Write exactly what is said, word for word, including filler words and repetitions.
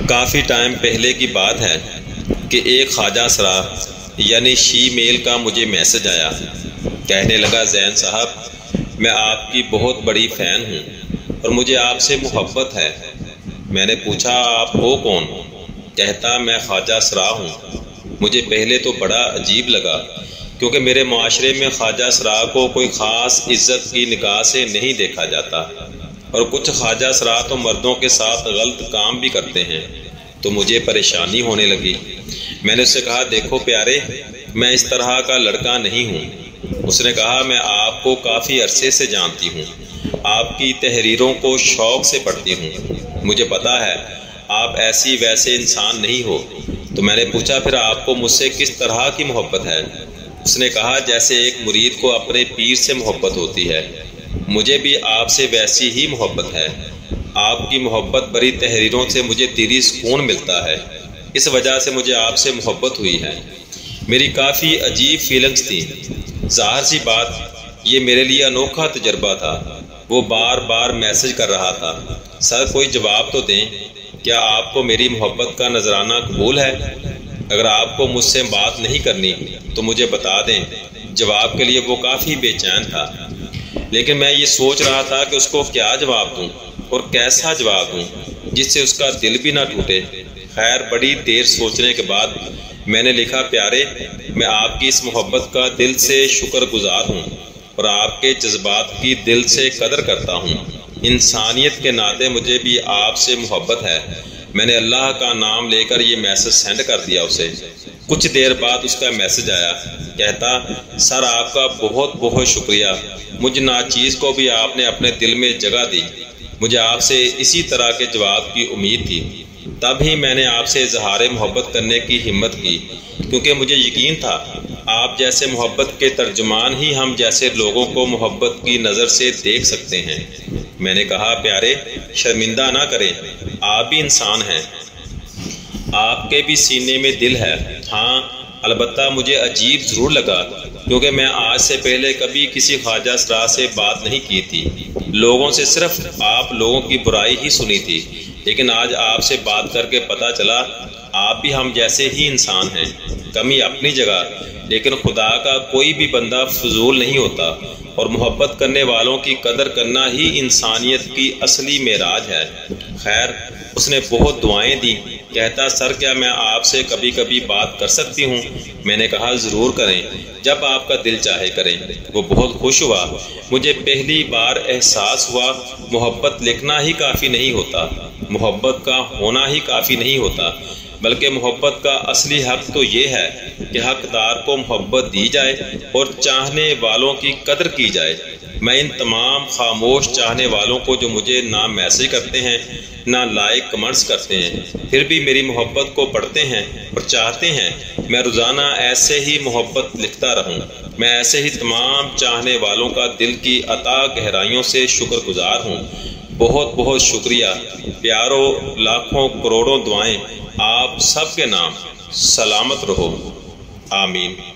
کافی time پہلے کی بات ہے کہ ایک خواجہ سرا یعنی شی میل کا مجھے میسج آیا۔ کہنے لگا زین صاحب میں آپ کی بہت بڑی فین ہوں اور مجھے آپ سے محبت ہے۔ میں نے پوچھا آپ ہو کون؟ کہتا میں خواجہ سرا ہوں۔ مجھے پہلے تو بڑا عجیب لگا کیونکہ میرے معاشرے میں خواجہ سرا کو کوئی خاص عزت کی نگاہ سے نہیں دیکھا جاتا، اور کچھ خواجہ سرا تو مردوں کے ساتھ غلط کام بھی کرتے ہیں، تو مجھے پریشانی ہونے لگی۔ میں نے اس سے کہا دیکھو پیارے، میں اس طرح کا لڑکا نہیں ہوں۔ اس نے کہا میں آپ کو کافی عرصے سے جانتی ہوں، آپ کی تحریروں کو شوق سے پڑھتی ہوں، مجھے پتا ہے آپ ایسی ویسے انسان نہیں ہو۔ تو میں نے پوچھا پھر آپ کو مجھ سے کس طرح کی محبت ہے؟ اس نے کہا جیسے ایک مرید کو اپنے پیر سے محبت ہوتی ہے، مجھے بھی آپ سے ویسی ہی محبت ہے۔ آپ کی محبت بری تحریروں سے مجھے دلی سکون ملتا ہے، اس وجہ سے مجھے آپ سے محبت ہوئی ہے۔ میری کافی عجیب فیلنگز تھیں۔ ظاہر سی بات یہ میرے لیے انوکھا تجربہ تھا۔ وہ بار بار میسج کر رہا تھا سر کوئی جواب تو دیں، کیا آپ کو میری محبت کا نذرانہ قبول ہے؟ اگر آپ کو مجھ سے بات نہیں کرنی تو مجھے بتا دیں۔ جواب کے لیے وہ کافی بے چین تھا، لیکن میں یہ سوچ رہا تھا کہ اس کو کیا جواب دوں اور کیسا جواب دوں جس سے اس کا دل بھی نہ ٹوٹے۔ خیر بڑی دیر سوچنے کے بعد میں نے لکھا پیارے میں آپ کی اس محبت کا دل سے شکر گزار ہوں اور آپ کے جذبات کی دل سے قدر کرتا ہوں۔ انسانیت کے ناطے مجھے بھی آپ سے محبت ہے۔ میں نے اللہ کا نام لے کر یہ میسج سینڈ کر دیا اسے۔ کچھ دیر بعد اس کا میسج آیا، کہتا سر آپ کا بہت بہت شکریہ، مجھ ناچیز کو بھی آپ نے اپنے دل میں جگہ دی۔ مجھے آپ سے اسی طرح کے جواب کی امید تھی، تب ہی میں نے آپ سے اظہار محبت کرنے کی ہمت کی، کیونکہ مجھے یقین تھا آپ جیسے محبت کے ترجمان ہی ہم جیسے لوگوں کو محبت کی نظر سے دیکھ سکتے ہیں۔ میں نے کہا پیارے شرمندہ نہ کریں، آپ بھی انسان ہیں، آپ کے بھی سینے میں دل ہے۔ ہاں البتہ مجھے عجیب ضرور لگا کیونکہ میں آج سے پہلے کبھی کسی خواجہ سرا سے بات نہیں کی تھی، لوگوں سے صرف آپ لوگوں کی برائی ہی سنی تھی، لیکن آج آپ سے بات کر کے پتہ چلا آپ بھی ہم جیسے ہی انسان ہیں، کمی اپنی جگہ، لیکن خدا کا کوئی بھی بندہ فضول نہیں ہوتا، اور محبت کرنے والوں کی قدر کرنا ہی انسانیت کی اصلی معراج ہے۔ خیر اس نے بہت دعائیں دیں۔ کہتا سر کیا میں آپ سے کبھی کبھی بات کر سکتی ہوں؟ میں نے کہا ضرور کریں، جب آپ کا دل چاہے کریں۔ وہ بہت خوش ہوا۔ مجھے پہلی بار احساس ہوا محبت لکھنا ہی کافی نہیں ہوتا، محبت کا ہونا ہی کافی نہیں ہوتا، بلکہ محبت کا اصلی حق تو یہ ہے کہ حقدار کو محبت دی جائے اور چاہنے والوں کی قدر کی جائے۔ میں ان تمام خاموش چاہنے والوں کو جو مجھے نہ میسج کرتے ہیں نہ لائک کمنٹس کرتے ہیں، پھر بھی میری محبت کو پڑھتے ہیں اور چاہتے ہیں میں روزانہ ایسے ہی محبت لکھتا رہوں، میں ایسے ہی تمام چاہنے والوں کا دل کی عطا گہرائیوں سے شکر گزار ہوں۔ بہت بہت شکریہ پیارو، لاکھوں کروڑوں دعائیں آپ سب کے نام۔ سلامت رہو، آمین۔